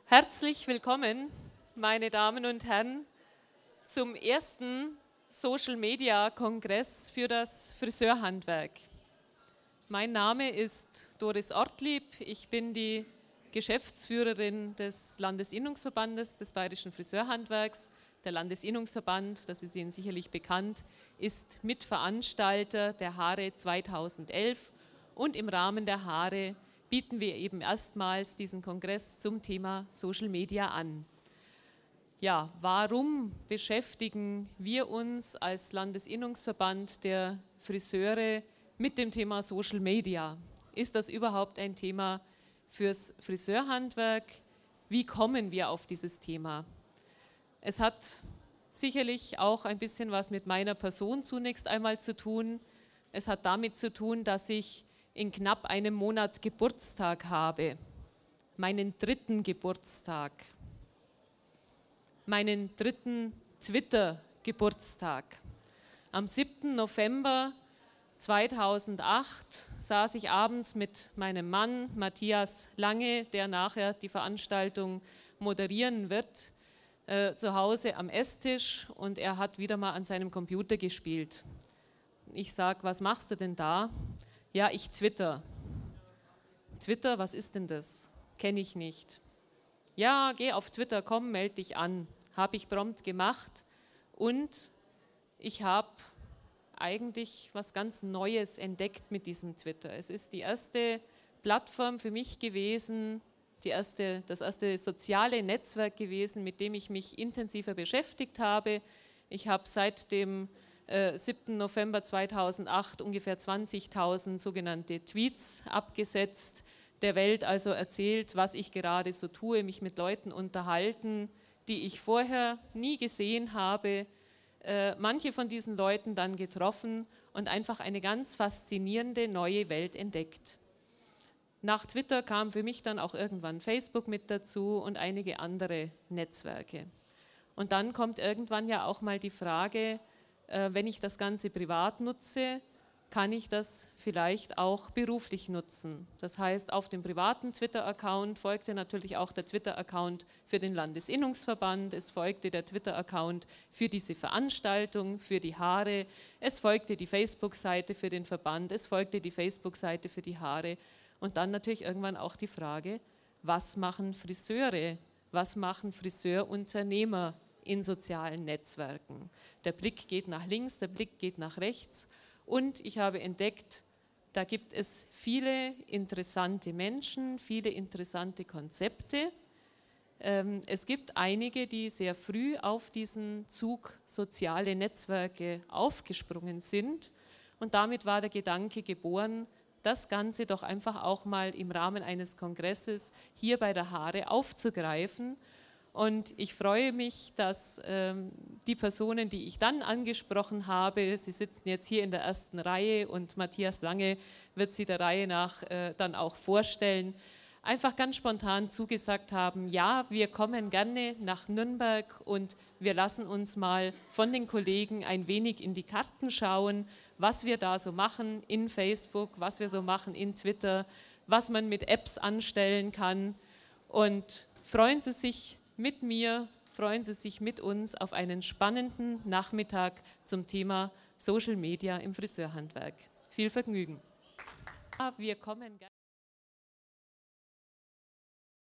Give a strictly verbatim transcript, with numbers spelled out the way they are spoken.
Herzlich willkommen, meine Damen und Herren, zum ersten Social-Media-Kongress für das Friseurhandwerk. Mein Name ist Doris Ortlieb, ich bin die Geschäftsführerin des Landesinnungsverbandes des Bayerischen Friseurhandwerks. Der Landesinnungsverband, das ist Ihnen sicherlich bekannt, ist Mitveranstalter der Haare zweitausendelf und im Rahmen der Haare bieten wir eben erstmals diesen Kongress zum Thema Social Media an. Ja, warum beschäftigen wir uns als Landesinnungsverband der Friseure mit dem Thema Social Media? Ist das überhaupt ein Thema fürs Friseurhandwerk? Wie kommen wir auf dieses Thema? Es hat sicherlich auch ein bisschen was mit meiner Person zunächst einmal zu tun. Es hat damit zu tun, dass ich in knapp einem Monat Geburtstag habe, meinen dritten Geburtstag, meinen dritten Twitter-Geburtstag. Am siebten November zweitausendacht saß ich abends mit meinem Mann Matthias Lange, der nachher die Veranstaltung moderieren wird, äh, zu Hause am Esstisch und er hat wieder mal an seinem Computer gespielt. Ich sage, was machst du denn da? Ja, ich twitter. Twitter, was ist denn das? Kenne ich nicht. Ja, geh auf Twitter, komm, melde dich an. Habe ich prompt gemacht und ich habe eigentlich was ganz Neues entdeckt mit diesem Twitter. Es ist die erste Plattform für mich gewesen, die erste, das erste soziale Netzwerk gewesen, mit dem ich mich intensiver beschäftigt habe. Ich habe seit dem Äh, siebten November zweitausendacht ungefähr zwanzigtausend sogenannte Tweets abgesetzt, der Welt also erzählt, was ich gerade so tue, mich mit Leuten unterhalten, die ich vorher nie gesehen habe, äh, manche von diesen Leuten dann getroffen und einfach eine ganz faszinierende neue Welt entdeckt. Nach Twitter kam für mich dann auch irgendwann Facebook mit dazu und einige andere Netzwerke. Und dann kommt irgendwann ja auch mal die Frage, wenn ich das Ganze privat nutze, kann ich das vielleicht auch beruflich nutzen. Das heißt, auf dem privaten Twitter-Account folgte natürlich auch der Twitter-Account für den Landesinnungsverband, es folgte der Twitter-Account für diese Veranstaltung, für die Haare, es folgte die Facebook-Seite für den Verband, es folgte die Facebook-Seite für die Haare und dann natürlich irgendwann auch die Frage, was machen Friseure, was machen Friseurunternehmer in sozialen Netzwerken. Der Blick geht nach links, der Blick geht nach rechts und ich habe entdeckt, da gibt es viele interessante Menschen, viele interessante Konzepte. Es gibt einige, die sehr früh auf diesen Zug soziale Netzwerke aufgesprungen sind und damit war der Gedanke geboren, das Ganze doch einfach auch mal im Rahmen eines Kongresses hier bei der Haare aufzugreifen. Und ich freue mich, dass ähm, die Personen, die ich dann angesprochen habe, sie sitzen jetzt hier in der ersten Reihe und Matthias Lange wird sie der Reihe nach äh, dann auch vorstellen, einfach ganz spontan zugesagt haben, ja, wir kommen gerne nach Nürnberg und wir lassen uns mal von den Kollegen ein wenig in die Karten schauen, was wir da so machen in Facebook, was wir so machen in Twitter, was man mit Apps anstellen kann und freuen Sie sich mit mir, freuen Sie sich mit uns auf einen spannenden Nachmittag zum Thema Social Media im Friseurhandwerk. Viel Vergnügen. Wir kommen